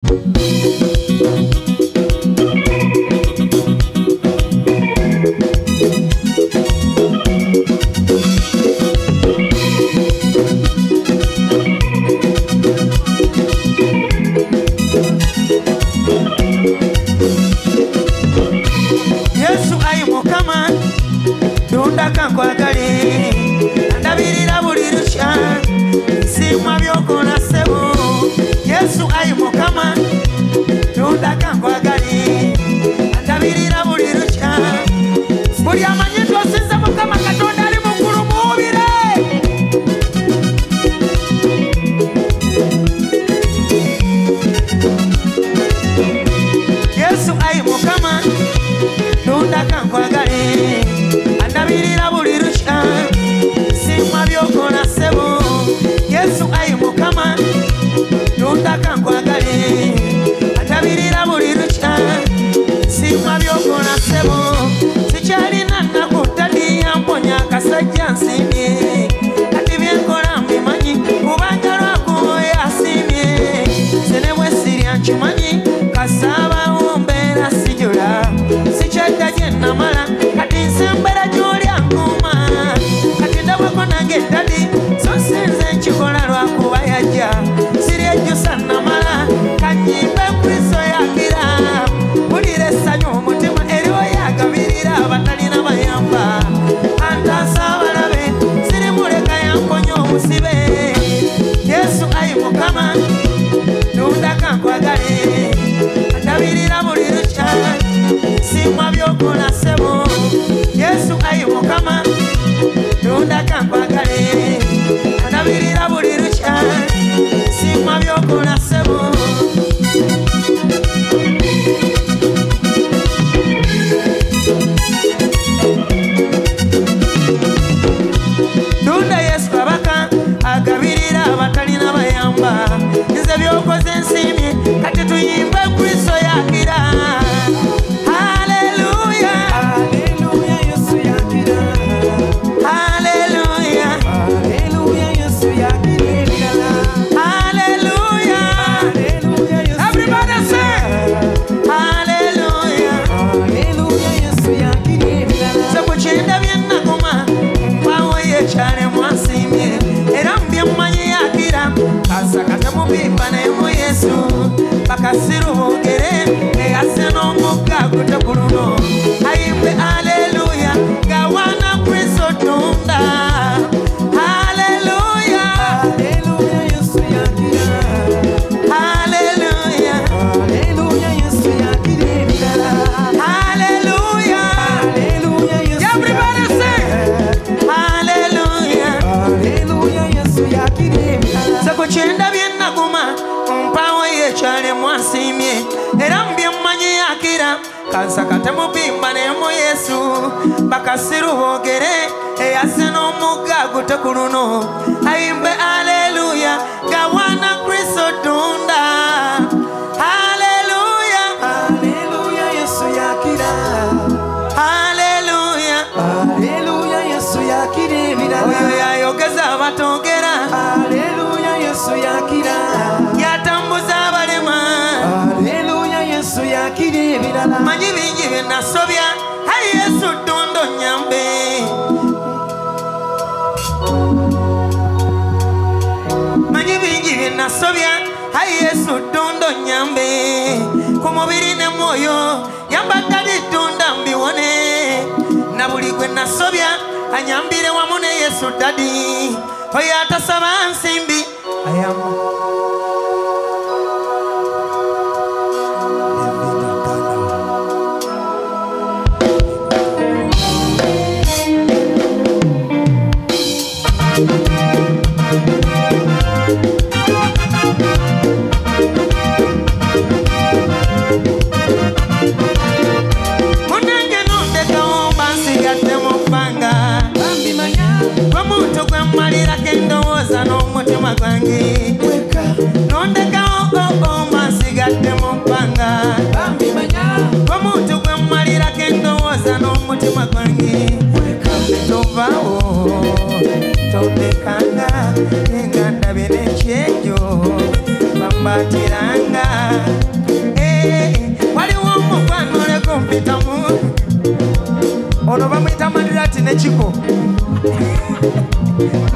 Kwa mutu kwe malira kendo woza no mutima kwangi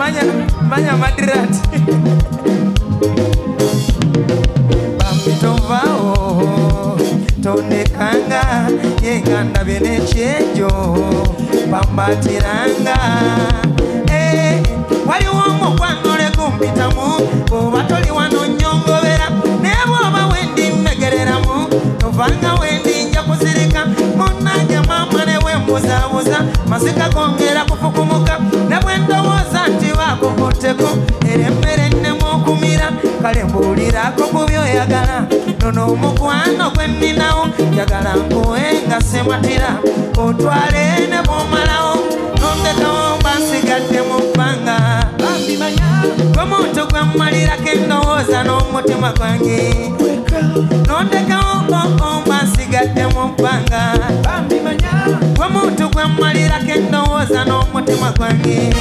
manya madirati Bambitovao Tonekanga Yenganda bene chenjo Bambatiranga Wali womo kwanole kumpitamu Bobatoli wano nyongo vera Nebo oba wendi megereramu Novanga wendi nja kuzirika Munaja mama newe mbuza Masika kongera kufukumuka Nebwendo woza nti wako kuteko Erembere nemo kumira Kale mbulirako kubyo yagala Nono umukwano kweninawo Yagala nkuwenga sematira Otwale nebo malao Nondekawo bansigadde mubanga Gomuntu gwa malira kendowoza n'omutima gwange Nondekawo bansigadde mubanga Gomuntu gwa malira kendowoza n'omutima gwange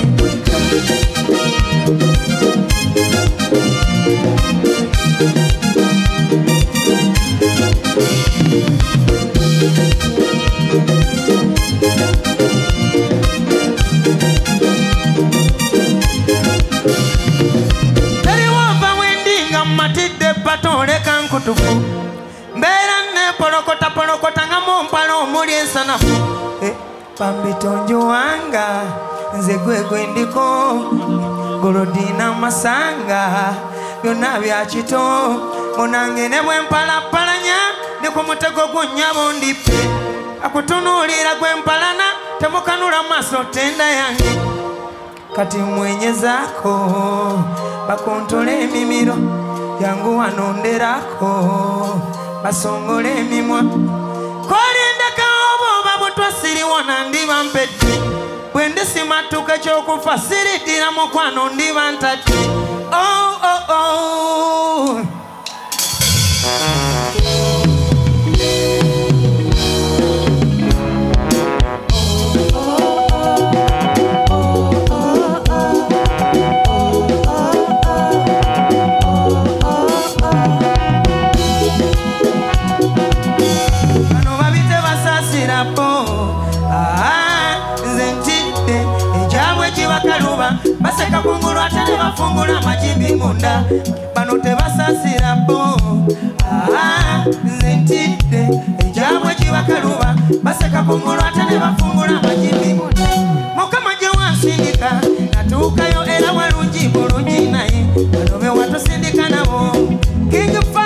Kutufu mbera ne polokota nga mumpalo omuli ensanafu Pambitonjo wanga nze gwegwe ndiko Golodina masanga byonna bya kito munange ne bwe mpalapalanya ne ku mutego gunnyabo ndipe akutunuulira gwe mpalana temukanula maaso tenda yange kati mwenyezaako bakontole emimiro yangu wanonderako basongole emimwa kolindeka obo babutwa siriwona ndiba mpedde bwendi simatuka ekyokufa siritira mukwano ndiba ntadde Baseka kungulu atane bafungula majimbi munda Bano tebasasira po Zentide Ejabwe chibakaluba Baseka kungulu atane bafungula majimbi munda Mukama jewa sindika Natukayo era walunji bulunji nae Banobe watu sindika nabo King fa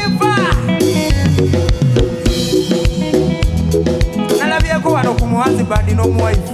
Nalabia kuwa no kumuwazi badi no muwaifu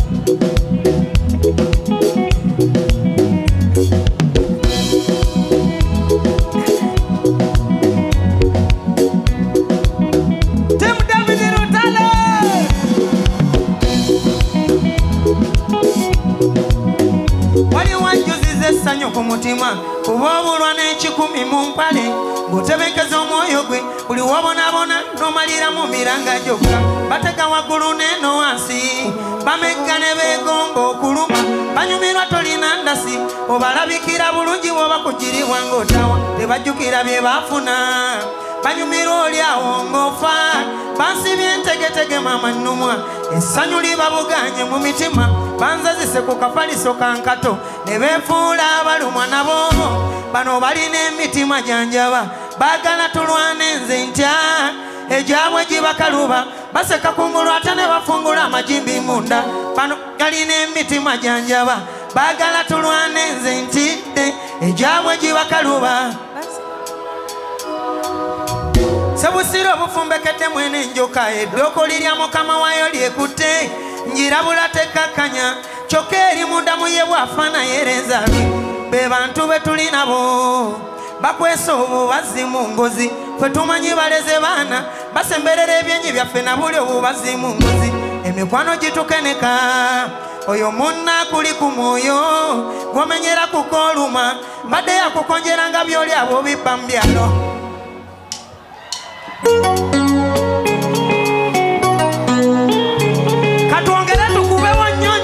Kumutima kubobulwa n'ekikumi mu mpale ng'otebekeza omwoyo gwe buli wobonabona n'omalira mu miranga gyokka bateka waggulu n'eno wansi bamegga ne beegomba okuluma banyumirwa tolina ndasi obalabikira bulungi bw'oba kugiribwa ng'otawa tebajjukira bye baafuna banyumirwa oli awo ng'ofa bansibye entegetege mama nnumwa essanyu libabuganye mu mitima banzazise ku kafaliso kankato ne beefuula abalumwa nabo bano balina emitima janjaba baagala tulwane nze ntya ejabwe gibakaluba baseka kungulu ate ne bafungula amajimbi munda bano galina emitima janjaba baagala tulwane nze ntidde ejabwe gibakaluba Sebusiro bufumbekedde mwene njoka eddoko lirya mukama wayo lyekutte njirabula tekakanya kyokka eri mundamu ye bw'afaana yereza be bantu be tuli nabo bakwesa obubazi mu ngozi ffe tumanyi baleze baana basemberera ebyenyi byaffe na buli obubazi mu ngozi emikwano gitukeneka oyo munna kuli ku mwoyo gwomenyera kukooluma mbadde yakukonjeranga byoli abo bibba mu byalo katwongere tukubewo nnyo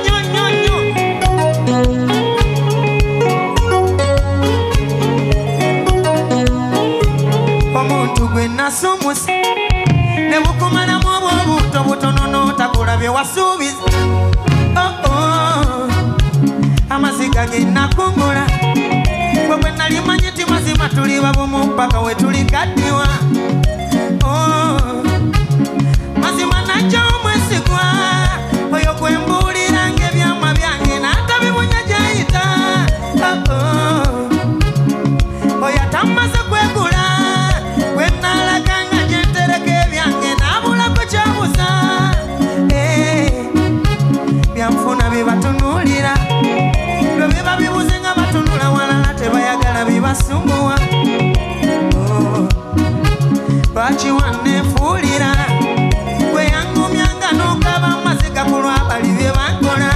omuntu gwe nasumusa ne bukumalamu obwobuto butono n'otakola bye wasuubiza amaziga genakungula bwe nali manyi ti mazima tuli babumu mpaka we tulikaddiwa mazima najja omwesigwa oyo gwe mbuulira ng'ebyama byange n'atabibunya gy'ayita oyo atamaze kwegula gwe nnaalaga nga gye ntereka ebyange n'abulako kyabuza byanfuna bye batunuulira lwe biba bibuze nga batunula walala tebayagala bibasumbuwa lwaki wanneefuulira gwe yangumyanga n'okaba amaziga ku lwabali bye bankola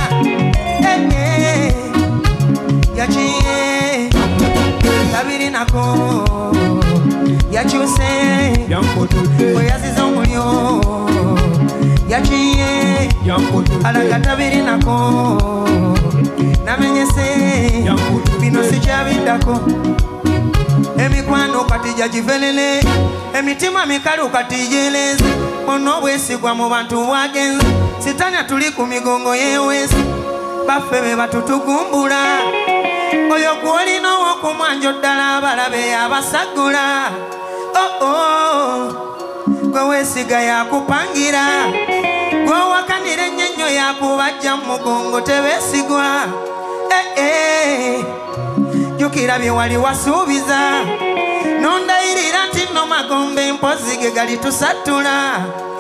yakiye tabirinako yakyuse bwe yaziza omulyo yakiye alaga tabirinako namenyese bino sikyabiddako emikwano kati jagivelele emitima mikalu kati jeleze ono obwesigwa mu bantu bwagenze sitanya tuli ku migongo yewesi baffe be batutugumbula oyo gwolina ow'okumwanjo ddala abalabe abasagula gwe weesiga yakupangira gwowakanira ennyo yakubajja mu mugongo tebeesigwa jukira bye wali wasuubiza nondayirira nti no magombe mpozi ge gali tusatula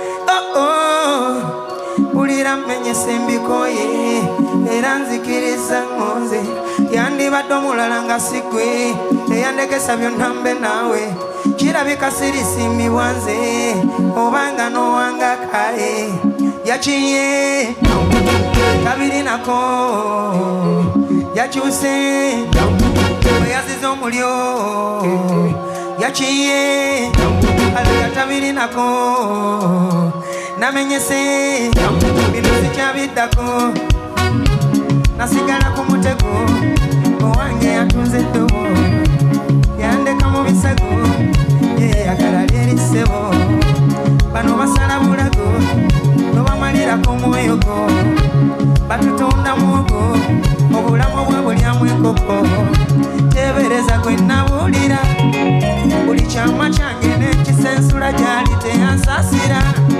bulira mmenyese mbikoye era nzikiriza ngonze yandibadde omulala nga sigwe eyandekesa byonna mbe naawe kirabika sirisiimibwa nze obanga n'owanga kaye yakiye tabirinako yakyuse bwe yaziza omulyo yakiye alaga tabirinako namenyese bino sikyabiddako nasigala ku mutego owange yatunze eddobo yandeka mu bisego yeyagala lyerisebo bano basala bulago nobamalirako omwoyogo batutunda muogo obulamu bwe bulyamu enkoko tebereza gwe nabuulira buli kyama kyange n'ekisensula gyali teyansasira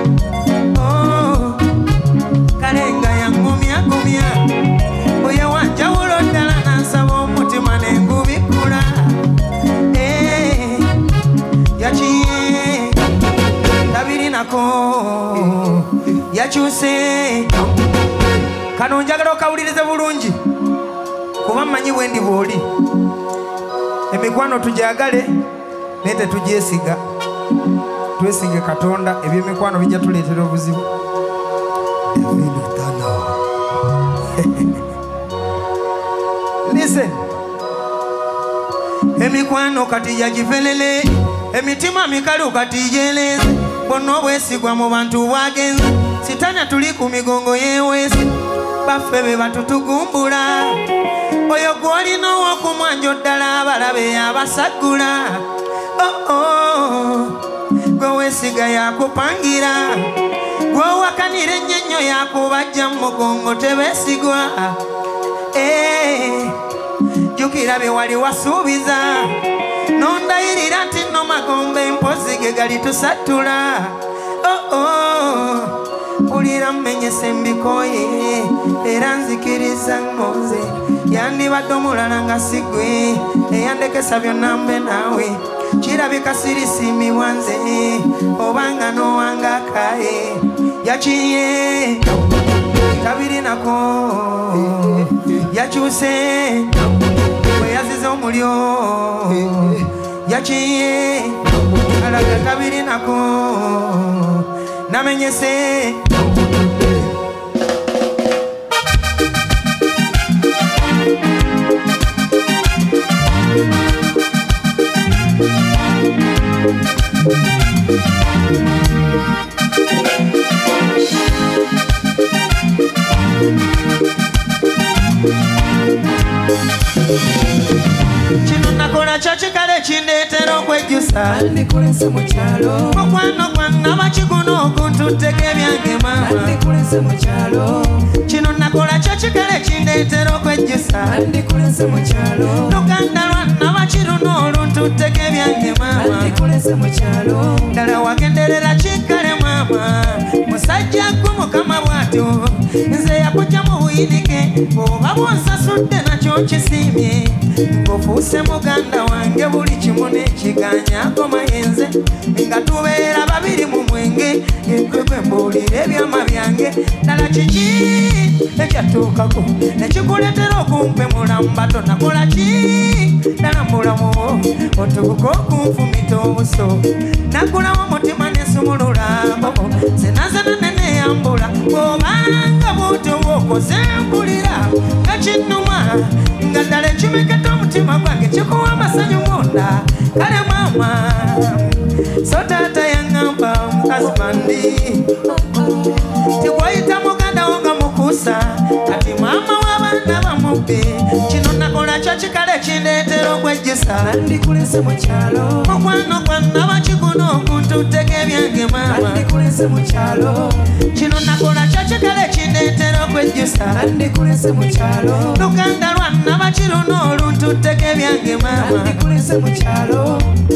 kalenga yangumyagumya oye wanjawulo ddala nansaba omutima nengubikula yakiye tabirinako yakyuse kano njagala okawulirize bulungi kuba mmanyi bwendi bw'oli emikwano tujagale naye tetugyesiga twesige Katonda ebyemikwano bijja tuleetera obuzibu listen emikwano kati yagivelele emitima mikalu kati jeleze bonna obwesigwa mu bantu bwagenze sitanya tuli ku migongo yewesi baffe be batutugumbula oyo gwolina ow'okumwanjo ddala abalabe abasagula gwe weesiga yakupangira gwowakanira ennyo yakubajja mu mugongo tebeesigwa jukira bye wali wasuubiza nondayirira nti no magombe mpozi ge gali tusatula bulira mmenyese mbikoye era nzikiriza ngonze yandibadde omulala nga sigwe eyandekesa byonna mbe naawe kirabika sirisiimibwa nze obanga n'owanga kaye yakiye tabirinako yakyuse bwe yaziza omulyo yakiye alaga tabirinako namenyese kino nakola kyo kikale kindeetera okwejjusa kwejjusa Andikulese mu kyalo mukwano gwange abakiguno okuntuteko ebyange maama Andikulese mu kyalo kino nakola kyo kikale kindeetera okwejjusa Andikulese mu kyalo luganda lwange abakiruna oluntuteko ebyange maama Andikulese mu kyalo ddala wagenderera kikale maama musajja gwe mukama bw'atyo nze yakujja mu buyinike oba bw'onsasudde nakyo kisiimye ng'ofuuse muganda wange buli kimu n'ekiganyaako mayenze nga tubeera babiri mu mwenge ekwekwe mbuulira ebyama byange ddala kiki ekyatuukako nekikuleetera okumpemula mu bato nakola ki ddala mulamu otubuka okunfumita obuso nagulawo omutima nesumululabo senazana neneyambula bw'obanga bw'otyo bw'okoze mpulira nga kinnuma nga ddala ekimeketa omutima gwange kikuwa amasanyu munda kale maama so taata yaŋŋamba husbandi tikwayita muganda wo nga mukuusa kati maama w'abaana bamubbe kino nakola kyo kikale kindeetera okwejjusa Andikulese mu kyalo mukwano gwange abakiguno okuntuteko ebyange maama Andikulese mu kyalo kino nakola kyo kikale kindeetera okwejjusa Andikulese mu kyalo luganda lwange abakiruna oluntuteko ebyange maama Andikulese mu kyalo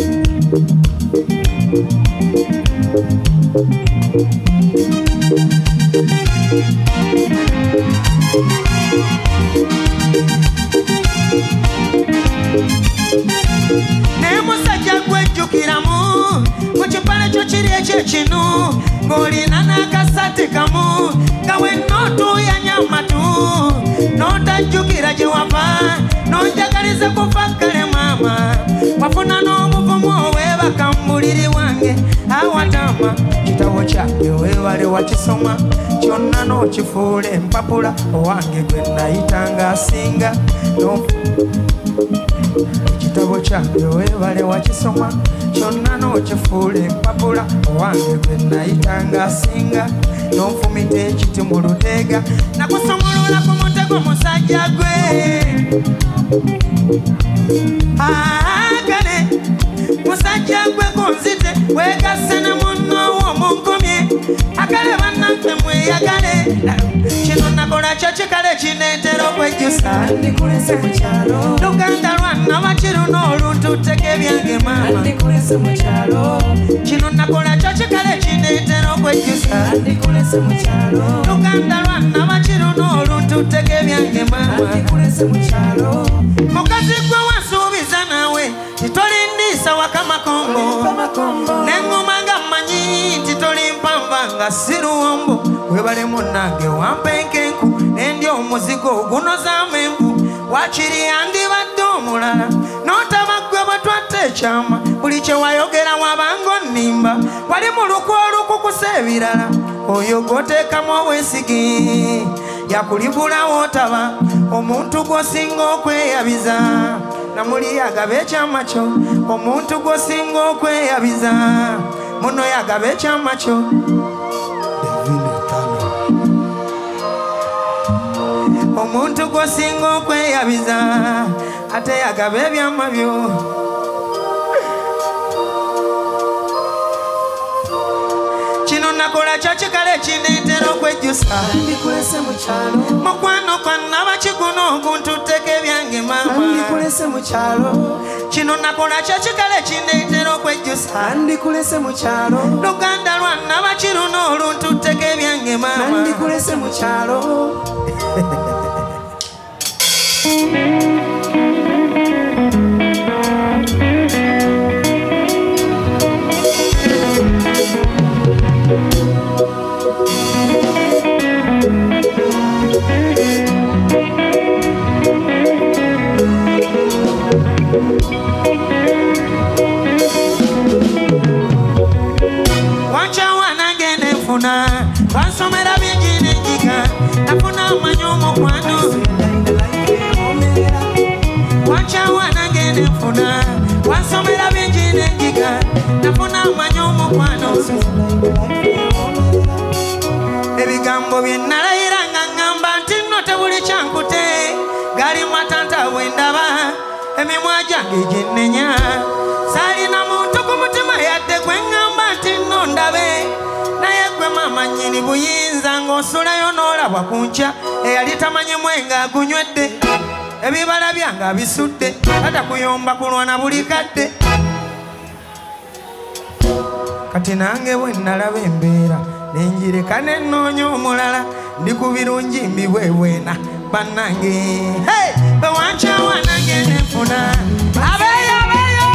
naye musajja gwejjukiramu mu kipale kyo kiri ekyekinu ng'olina n'akasati kamu nga wennootuuyanya amatu n'otajjukira gye wava n'onjagaliza kufa kale maama wafuna n'obuvumu oweebaka mu buliri wange awatama kitabo kyange weebale wakisoma kyonna n'okifuula empapula owange gwe nayitanga asinga ekitabo kyange weebale wakisoma kyonna n'okifuula empapula owange gwe nayitanga asinga n'onfumita ekiti mu luteega nakusomolola ku mutego musajja gwe kale musajja gwe kunzite weegasse ne munnoowo munkomye akale bannaffe mweyagale kino nakola kyo kikale kindeetera okwejjusa Andikulese mu kyalo luganda lwange abakiruna oluntuteko ebyange maama Andikulese mu kyalo kino nakola kyo kikale kindeetera okwejjusa Andikulese mu kyalo luganda lwange abakiruna oluntuteko ebyange maama Andikulese mu kyalo mukazi gwe wansuubiza naawe titolindiisa wakamakongo neŋŋuma nga mmanyi nti tolimpanva nga siruwombo webale munnange wampenkenku nendi omuzigo ogunozaamu envu wakiri andibadde omulala n'otabaggwe bwe twatta ekyama buli kye wayogera wabanga onnimba wali mu lukwa olukukusa ebirala oyo gw'oteekamu obwesigi yakulibulawo otaba omuntu gw'osinga okweyabiza namuli yagaba ekyama kyo omuntu gw'osinga okweyabiza muno yagaba ekyama kyo omuntu gw'osinga okweyabiza ate yagaba ebyama byo kino nakola kyo kikale kindeetera okwejjusa Andikulese mu kyalo mukwano gwange abakiguno okuntuteko ebyange maama Andikulese mu kyalo kino nakola kyo kikale kindeetera okwejjusa Andikulese mu kyalo luganda lwange abakiruna oluntuteko ebyange maama Andikulese mu kyalo wankyawa nange nenfuna bansomera bingi n'enjiga nafuna amanyi omukwano wankyawa nange nenfuna bansomera bingi n'enjiga nafuna amanyi omukwano ebigambo bye nalayira nga ŋŋamba nti nno tebuli kyankute gali matanta bwe ndaba emimwa gyange gye nnenya saalina muntu ku nyini buyinza ng'osulayo n'olabwa ku nkya eyali tamanyi mwenga agunywedde ebibala byange abisudde atakuyomba kulwana buli kadde kati nange bwe nalaba embeera nenjireka nenoonya omulala ndi ku birungi mbibwebwena bannange bewankyawa nange nenfuna abeeyo abeeyo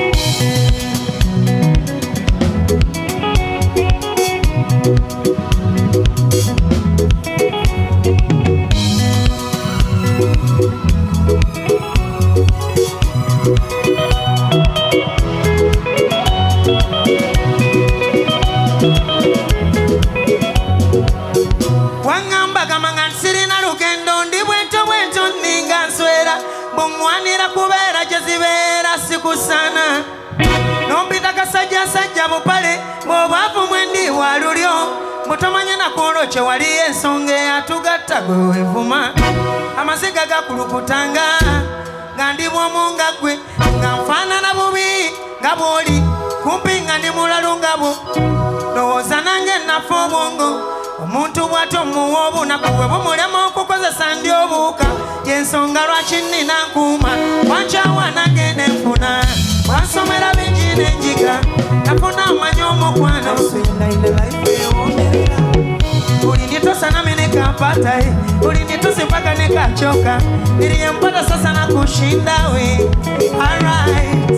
bumwanira kubeera gyezibeera sikusana nombita kasajja sajja bupale bw'obaavu mwendi wa lulyo mutomanye nakuolwo kye wali ensonga eyatugatta gwe wevuma amaziga gakulukutanga nga ndi bwomu nga ggwe nga nfaanana bubi nga bw'oli kumpi nga ndi mulalu nga bwo lowooza nange nafa obwongo omuntu bw'ati omuwa obunaku bwe bumulema okukozesa ndi obuuka yensonga lwaki nnina nkuuma wankyawa nange nenfuna wansomera bingi n'enjiga nafuna amanya omukwano buli nditosana menekapatae buli nditosipaka nekachoka niliyempata sasa na kushindawe alright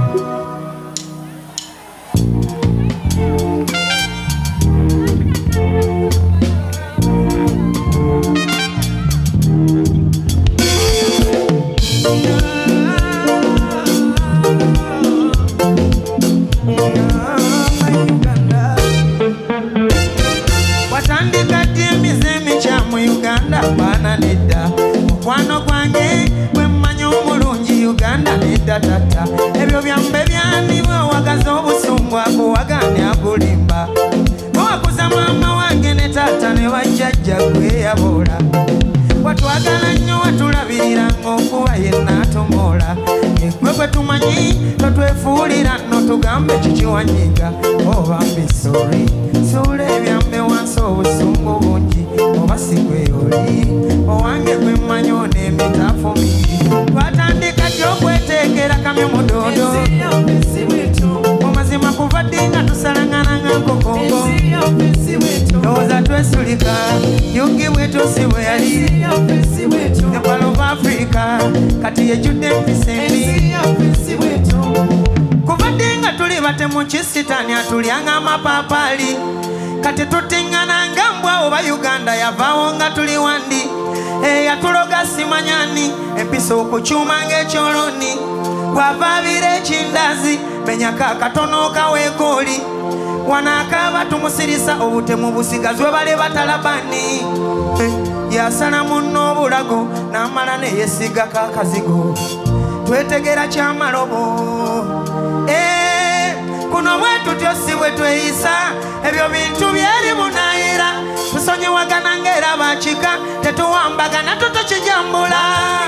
Bana nedda mukwano gwange bwe mmanyi omulungi Uganda nedda tata ebyo byambe byandibwe owagaza obusungu akuwagane akulimba owakuza maama wange ne tata ne bajjajja gwe yabola watwagala nnyo watulabirira ng'okuba yenna atomoola egwe gwe tumanyi totwefuulira nno tugambe kikiwanyiga oba mbisori suula ebyambe wansi obusungu bungi oba sigwe oli owange gwe mmanyi oneemitaafu mingi twatandika gy'okweteekera kamyo mudoodo omazima kuva ddi nga tusalangana nga nkokongo lowooza twesulika yugi bwetu si bwe yali epalo of Africa kati yejjudde empisa embi kuva ddi nga tuli batemu kisitaani atulyanga amapaapaali kati tutiŋŋana nga mbwa oba Uganda yavaawo nga tuli wandi eyatuloga simanyani empisa okukyuma ng'ekyoloni bw'avaabira ekindazi menyako akatono kaweekooli wanaakaaba tumusirisa obutemu busigazwe bale batalabani yasala munno obulago n'amala neyesigako akazigo twetegera kyamalobo kuno bwe tutyo si bwe tweyisa ebyo bintu byeri bunayira tusonyiwagana ng'era bakika tetuwambagana tutukijambula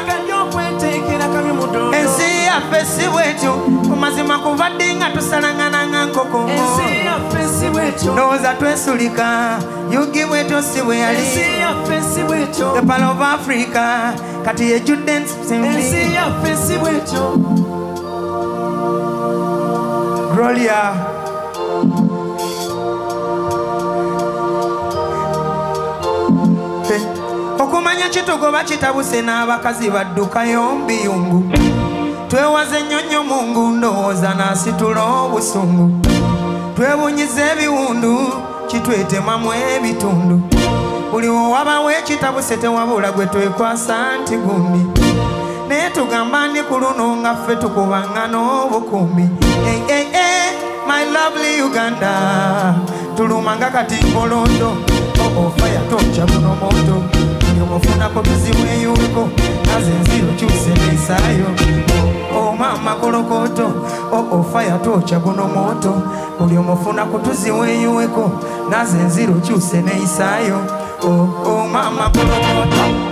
ensi yaffe si bwetyo ku mazima kuva ddi nga tusalangana nga nkoko ndowooza twesulika yugi bwetyo si bwe yali the Pearl of Africa kati yejjudde ensi yaffe si bwetyo Gloria okumanya kitugoba kitabuse n'abakazi baddukayo mbiyungu twewaze ennyonnyo mungu ndowooza n'asitula obusungu twebunyiza ebiwundu kitwetemamu ebitundu buli owabawo ekitabuse tewabula gwe twekwasa nti gundi naye tugamba ndi ku luno nga ffe tukubanga n'obukumbi my lovely Uganda tulumanga kati ngolondo fire tocha buno moto nyomofunako tuziweeyuweko naze enziro kyuse neisaayo mama kolokoto fire tocha buno moto buli omufunako tuziweeyuweko naze enziro kyuse neisaayo mama kolokoto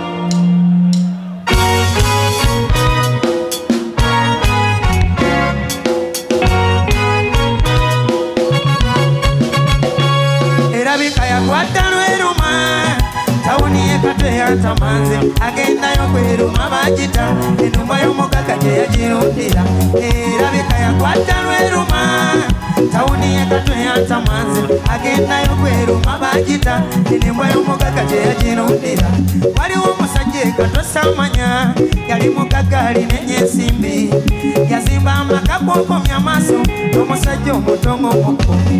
yatamanze agendayo kweruma bagita enumba y'omugagga gye yagirundira erabika yakwata lweruma tawuni y'ekatwe yatamanze agendayo kweruma bagita enumba y'omugagga gye yagirundira waliwo omusajja ekatwe samanya yali mugagga alina ensimbi yazimba amaka g'okomya amaaso n'omusajja omutongo omukubi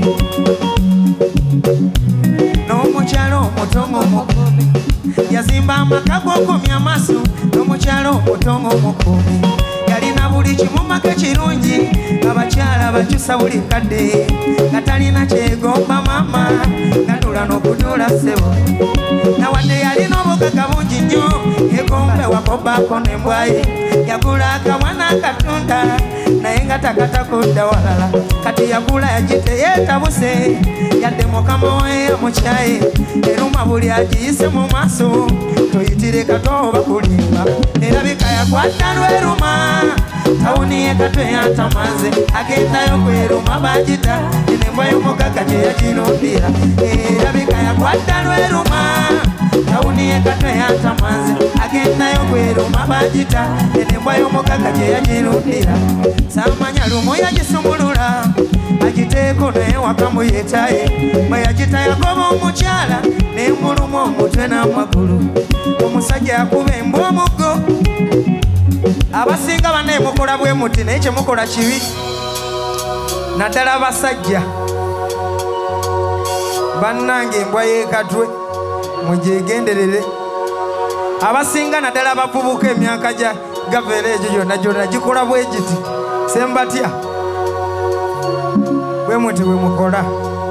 n'omukyalo omutongo omukubi yazimba amaka g'okomya amaaso n'omukyalo omutongo omukubi yalina buli kimu maka kirungi abakyala bakyusa buli kadde nga talina kyegomba maama gatula n'okutula ssebo nawadde yalina obugagga bungi nnyo yegombe wakobaako n'embwaye yagula akamwana akatunda naye nga takatakudda walala kati yagula yagite yeetabuse yadde mukama we yamukyaye eruma buli agiyise mu maaso toyitire kato oba kulimba erabika yakwata lweruma tawuni y'ekatwe yatamanze agendayo kweruma bagita enembwa y'omugagga gye yagirundira erabika yakwata lweruma tawuni y'ekatwe yatamanze agendayo kweruma bagita enembwa y'omugagga gye yagirundira samanya lumu yagisumulula agiteeko naye wakamu yeetaye bwe yagita yagoba omukyala nemuluma omutwe n'amagulu omusajja yakuba embwa omuggo abasinga bane mukola bwe muti naye kyemukola kibi naddala abasajja bannange embwa y'ekatwe mugyegenderere abasinga naddala abavubuka emyaka gya gaveera egyo gyonna gyonna gikola bwe giti sembatya bwe muti bwe mukola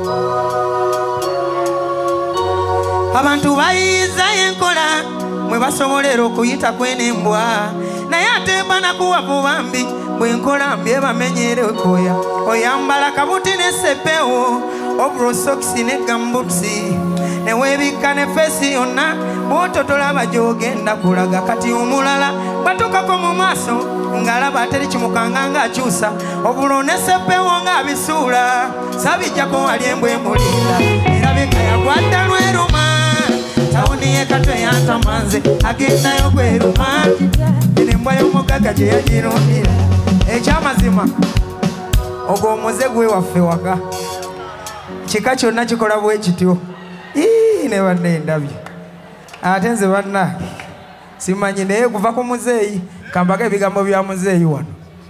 abantu bayizayo enkola mwe basobolera okuyita kwenembwa naye ate banakuwavu bambi bwenkola mbi ebamenyere koya oyambala kabuti n'essepewo obrosokisi ne gambusi newebikka ne feesi yonna bwototolaba gy'ogenda kulaga kati omulala batukako mu maaso ng'alaba ateri kimukanga ng'akyusa obulo n'essepewo ng'abisuula sabijjako wali embwa emulinda erabika yagwadda lweruma tawuni y'ekatwe yatamanze agendayo kweruma enembwa y'omugagga gye yagirundira ekyamazima ogwo omuze gwe waffe waka kika kyonna kikola bwe kityo ne banne endabye ate nze banna simanyi naye kuva ku muzeeyi kambaga ebigambo bya muzeeyi wano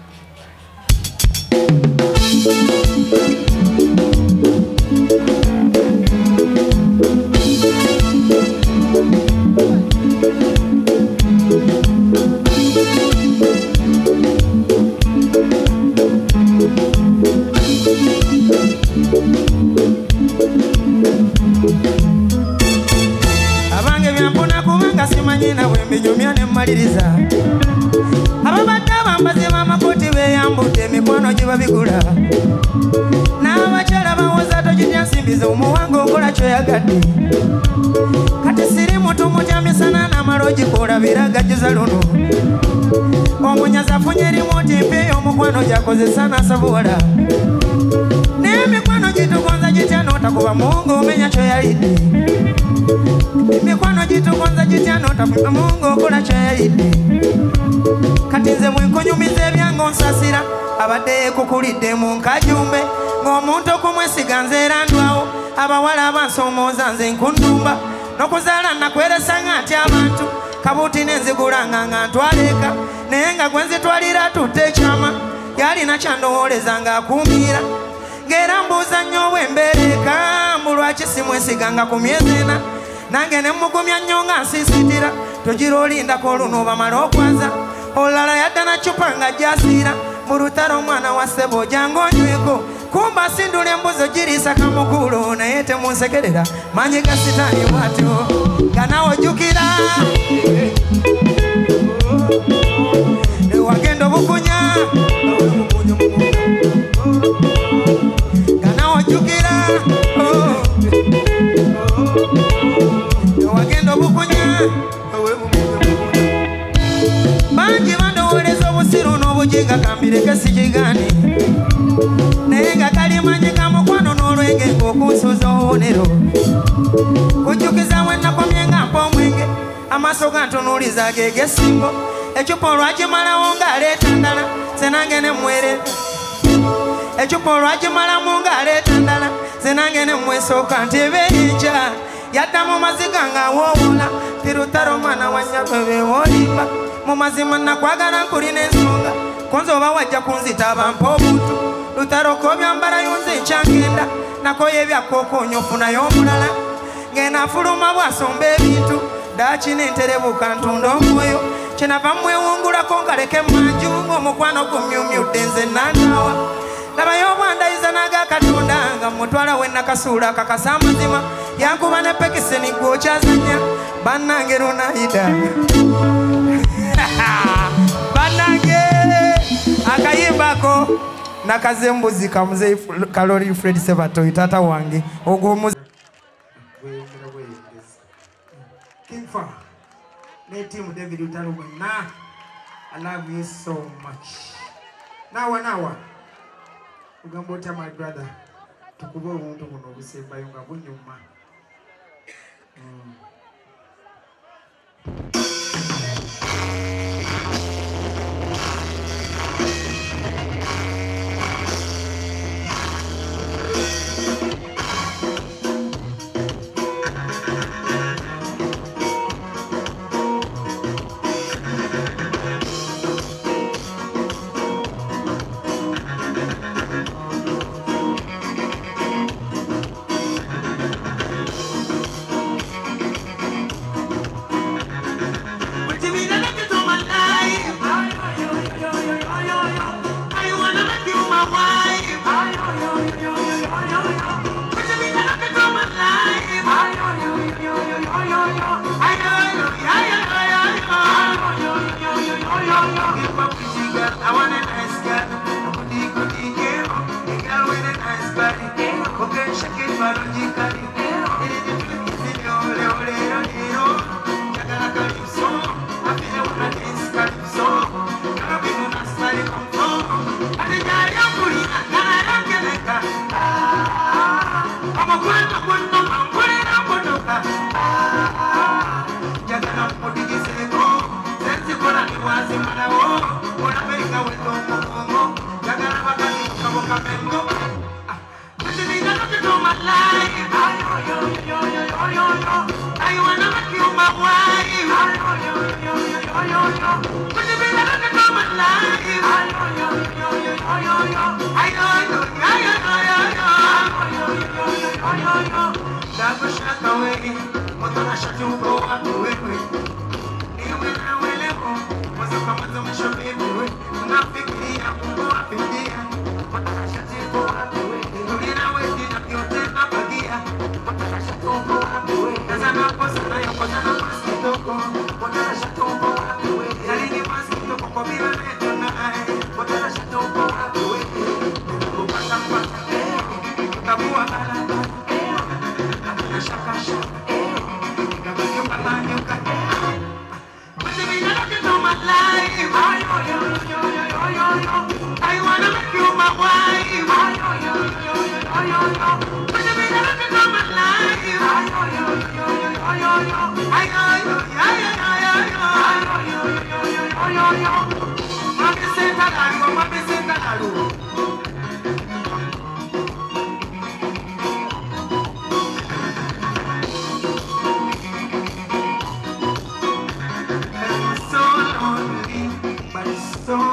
abange byampona kubanga simanyi nawe mbinyumya ne mmaliriza ababadde abambazi b'amakoti beeyambudde emikwano gye babigula n'abakyala bawoza togitya nsimbi ze omuwanga okola kyoyagadde kati siri mutu mutya misana n'amala ogikola biragajjuza luno omunyazi afunye erimoti mpi ey'omukwano gyakozesa n'asabuwala n'emikwano gitugonza gitya n'otakuba muwunga omenya kyoyalidde emikwano gitugonza gitya n'otakuba muwunga okola kyoyalidde kati nze mwenkonyumiza ebyange onsasira abadde yeekukulidde mu nkajumbe ng'omuntu okumwesiga nze era ndwawo abawala abansoomooza nze nkundumba n'okuzaala nakweresanga nti abantu kabuti nenzigulanga nga ntwaleeka naye nga gwe nzitwalira tutte ekyama yalina kyandowooleza ng'akuumiira ng'era mbuuza nnyo obwembereeka mbu lwaki simwesiganga ku myezi ena nange ne mugumya nnyo nga nsiisitira togira olindako oluno bamala okwaza olala yadda na cupa nga gyasiira mu lutalo omwana wa ssebo jange onyweko kumba sindula embuzi ogiriisa kamukulo naye temunsekerera manyi ga sitaani bwatyo nga nawe ojjukira wagenda obukunya nga nawe ojjukira wagenda obukunya bangi bandowooleza obusiru n'obuginga kambireke sikigani naye nga kalimanyi kamukwano n'olwenge ng'okunsuuza obubonero kujjukiza bwe nakomye nga mpa omwenge Amaso gantunuliza gegesingo echupa olwagimalawo ng'aleeta ndala senange ne mwerera echupa olwagimalamu ng'aleeta ndala senange ne mwesooka nti ebeeyinja yadda mu maziga ng'awoowola tirutaro mwana wa nnyagwe beewoolimba mu mazima nakwagala nkulina ensonga konza oba wajja kunzita bampa obuntu lutaro k'obyambala yonze enkyangenda nakoye ebyakkookoonya ofunayo omulala ng'enaafuluma bw'asomba ebintu daakina enterebuka ntunda omwoyo kyenava mwewungulako nkaleke manju ng'omukwano gumyumyudde nze nandaawa labayo obwandayiza n'agakatonda nga mutwala we nakasuula kakasa amazima yankuba ne pekiseni gwokyazanya bannange lunayida bannange akayimbako nakazembuzi kamuze kalori Fred Sebatoyi tata wange ogwo Kingfa ne team David Utarugo na I love you so much. Nawa ugambota my brother tukubo omuntu muno obusemba yonga bunyuma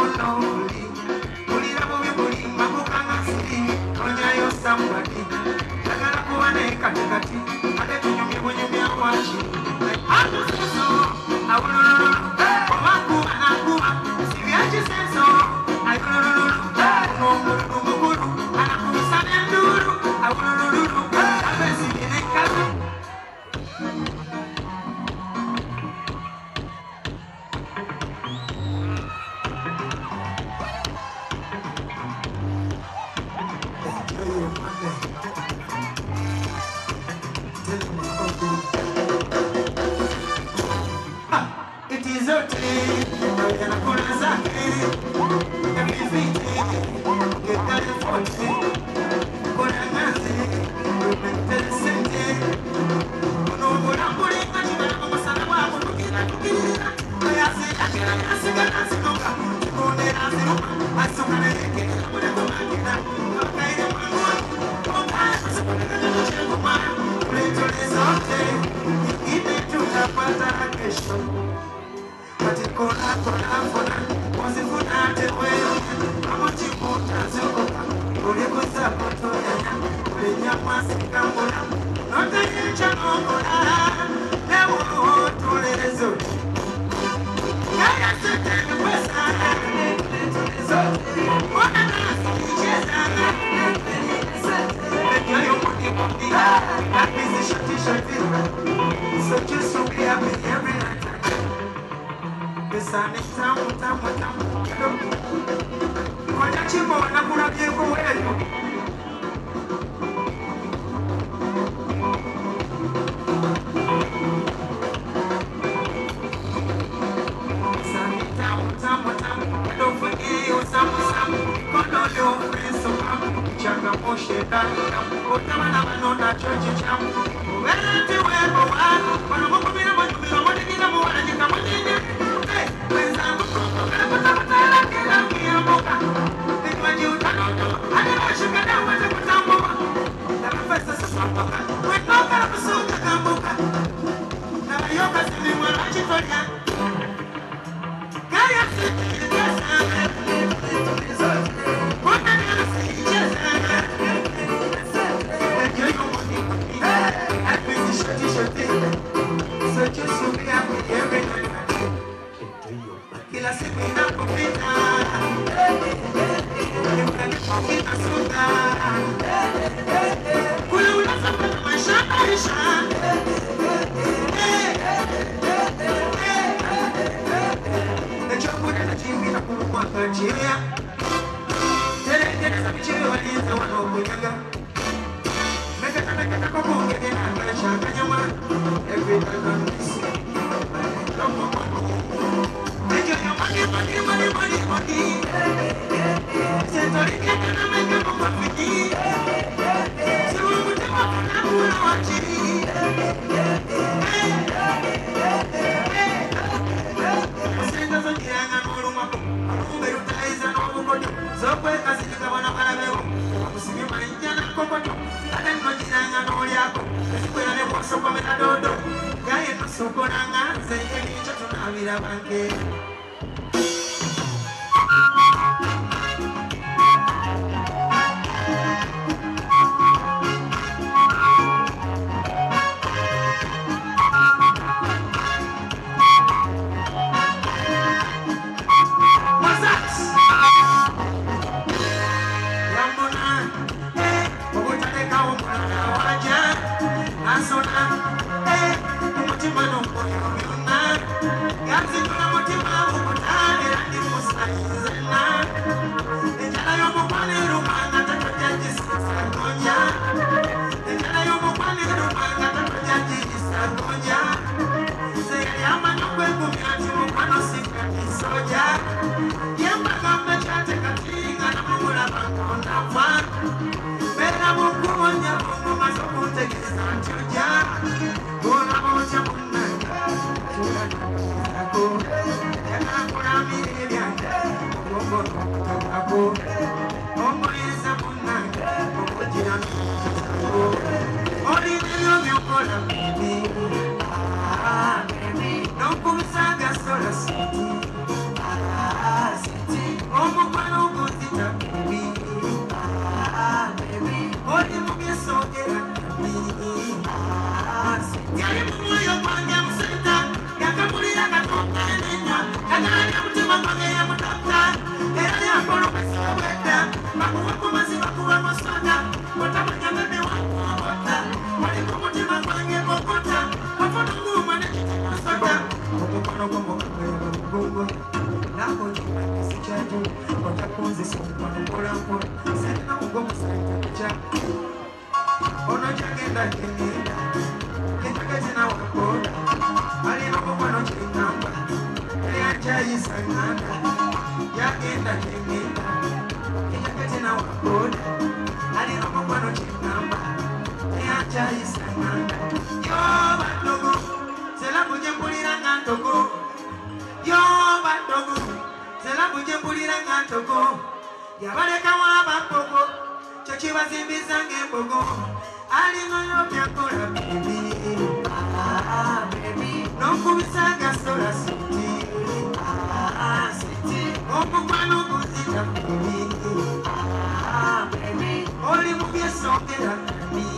somebody alino yobyakola baby baby nokubisaga sola siti siti okukwano kuzita baby baby oli mubyesongera baby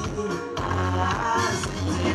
siti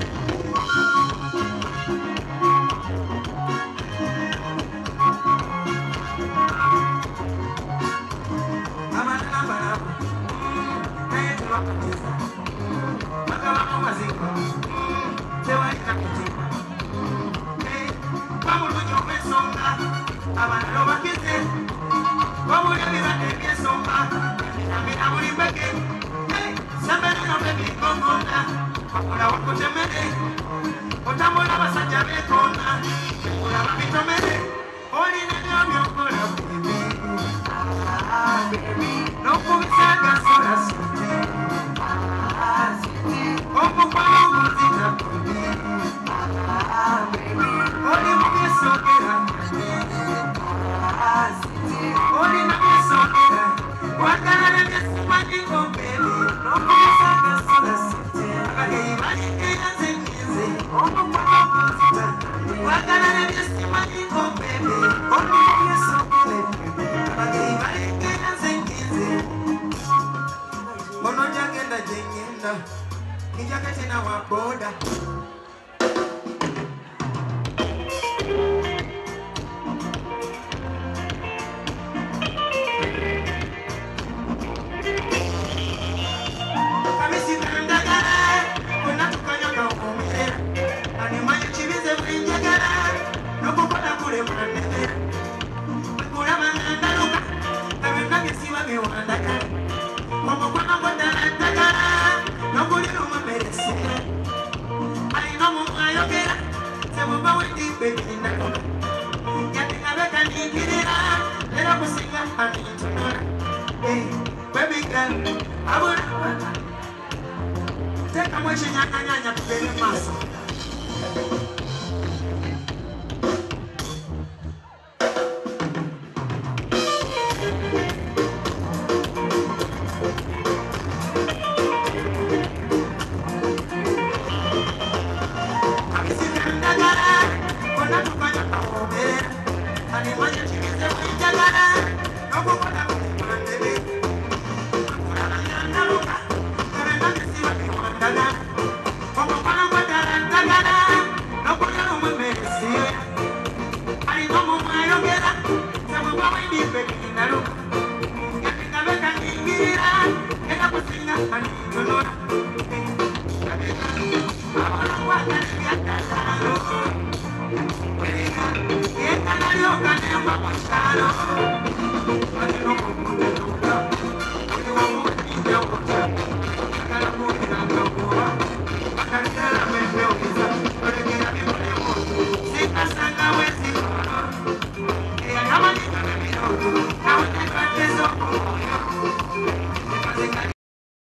Hello.